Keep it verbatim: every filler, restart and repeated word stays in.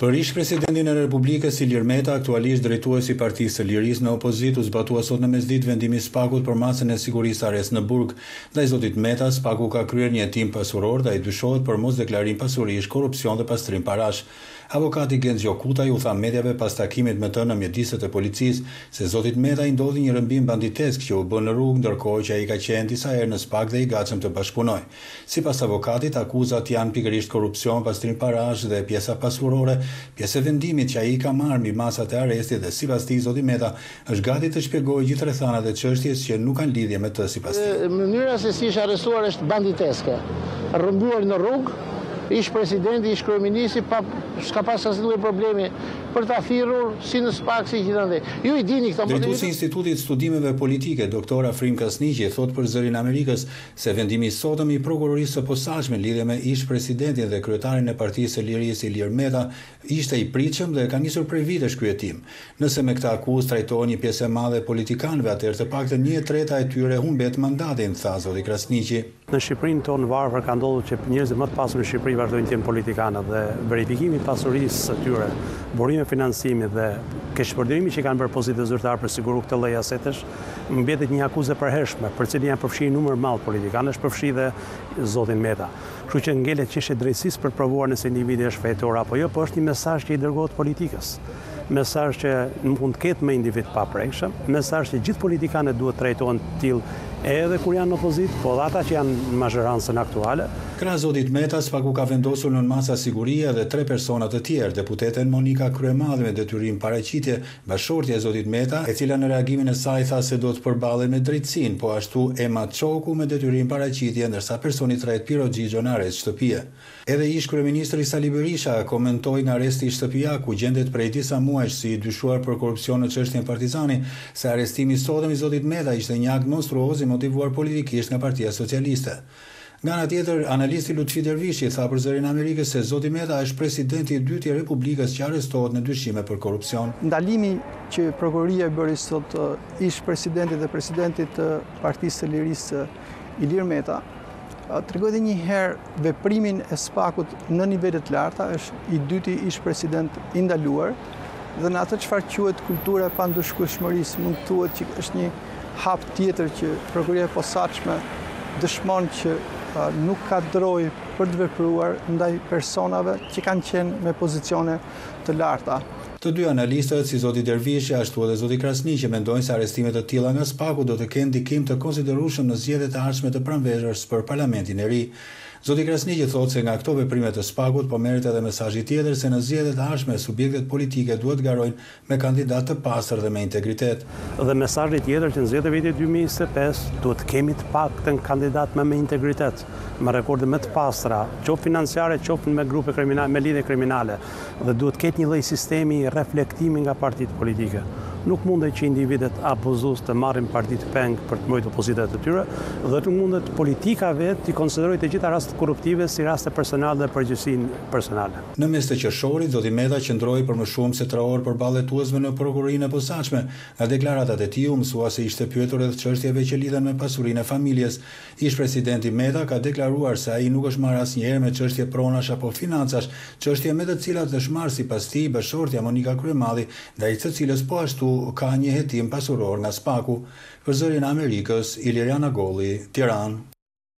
Për ish presidentin e Republikës Ilir Meta, aktualisht drejtuesi i Partisë së Lirisë në opozitë, u zbatua sot në mesditë vendimi i Spakut për masën e sigurisë arrest në burg. Ndaj zotit Meta, Spaku ka kryer një hetim pasuror dhe ai dyshohet për mosdeklarim pasurish, korrupsion dhe pastrim parash. Avokati Genzio Kutaj u tha mediave pas takimit me të në mjediset e policisë se zotit Meta i ndodhi një rëmbim banditesk që u bë në rrugë, ndërkohë që ai ka qenë disa herë në Spak dhe i gatshëm të bashkëpunojë. Sipas avokatit, akuzat janë pikërisht korrupsion, pastrim parash dhe pjesa pasurore, pjesë e vendimit që ai ka marrë mbi masat e arrestit dhe sipas tij zoti Meta është gati të shpjegojë gjithë rrethanat e çështjes që nuk kanë lidhje me të sipas tij. Mënyra se si është arrestuar është banditeske. Rrëmbuar në rrugë, ish presidenti, ish kryeministri, pa s'ka pas asnjë problemi për ta thirrur si në Spak si gjithandaj. Ju i dini këto. Drejtuesi i Institutit Studimeve Politike, doktor Afrim Kasniqi, thot për Zërin Amerikës se vendimi i sotëm i prokurorisë së posaçme lidhje me ish presidentin dhe kryetarin e Partisë së Lirisë Ilir Meta ishte i pritshëm dhe ka nisur prej vitesh ky hetim. Nëse me këtë akuzë trajtohen një pjesë e madhe e politikanëve, atëherë të paktën një e treta e tyre humbet mandatin, tha zoti Krasniqi. Në Shqipërinë tonë varfër ka ndodhur që njerëzit më të pasur në Shqipëri vazhdojnë të jenë politikanë dhe verifikimi i pasurisë së tyre, burimi financimi dhe keqpërdorimi që kanë bërë pozitë zyrtar për siguru këtë lloj asetesh, mbetet një akuzë e përhershme, për cilin janë përfshirë numër madh politikanësh, përfshi dhe zotin Meta. Kështu që ngelet çështja e drejtësisë për të provuar nëse individi është fajtor apo jo, po është një mesazh që i dërgohet politikës. Mesazh që nuk mund të ketë me individ pa prekshëm, mesazh që gjithë politikanët duhet trajtohen të tillë edhe kur janë në opozitë, po dhe ata që janë në mazhorancën aktuale. Krahas zotit Meta, Spaku ka vendosur nën masa sigurie dhe tre persona të tjerë, deputeten Monika Kryemadhe me detyrim paraqitje, bashortja e zotit Meta, e cila në reagimin e saj tha se do të përballet me drejtësinë, po ashtu Ema Çoku me detyrim paraqitje, ndërsa personi i tretë Piro Xhixho në arrest shtëpie. Edhe ish kryeministri Sali Berisha komentoi nga arresti i shtëpia ku gjendet prej disa muajsh si i dyshuar për korrupsion në çështjen Partizani, se arrestimi i sotëm i zotit Meta ishte një akt monstruoz i motivuar politikisht nga Partia Socialiste. Nga ana tjetër, analisti Lutfi Dervishi tha për Zërin Amerikës se zoti Meta është presidenti i dytë i Republikës që arrestohet në dyshime për korrupsion. Ndalimi që prokuroria e bëri sot ish presidentit dhe presidentit të Partisë së Lirisë Ilir Meta tregoi një herë veprimin e Spakut në nivele të larta, është i dyti ish president i ndaluar dhe në atë çfarë quhet kultura e pandushkueshmërisë mund të thuhet që është një hap tjetër që prokuroria e posaçme dëshmon që nuk ka droj për të vepruar ndaj personave që kanë qenë me pozicione të larta. Të dy analistët, si zoti Dervishi ashtu edhe zoti Krasniqi, mendojnë se arrestimet të tilla nga Spaku do të kenë ndikim të konsiderueshëm në zgjedhjet e ardhshme të pranverës për parlamentin e ri. Zoti Krasniqi thotë se nga këto veprime të Spakut po merret edhe mesazhi tjetër se në zgjedhjet e ardhshme subjektet politike duhet garojnë me kandidat të pastër dhe me integritet. Dhe mesazhi tjetër që në zgjedhjet e vitit dy mijë e njëzet e pesë duhet kemi të paktën kandidat me me integritet, me rekorde më të pastra, qoftë financiare, qoftë me grupe kriminale, me lidhje kriminale, dhe duhet ketë një lloj sistemi reflektimi nga partitë politike. Nuk mundet që individet abuzues të marrin partitë peng për të mbrojtur pozitat e tyre dhe nuk mundet politika vetë të konsiderojë të gjitha rastet korruptive si raste personale dhe përgjegjësinë personale. Në mes të qershorit, zoti Meta qëndroi për më shumë se tre orë përballë hetuesve në prokurorinë e posaçme. Nga deklaratat e tij u mësua se ishte pyetur rreth çështjeve që lidhen me pasurinë e familjes. Ish presidenti Meta ka deklaruar se ai nuk është marrë asnjëherë me çështje pronash apo financash, çështje me të cilat është marrë sipas tij bashortja Monika Kryemadhi, ndaj të cilës po ashtu ka një hetim pasuror nga Spaku. Për Zërin Amerikës, Iliriana Golli, Tiranë.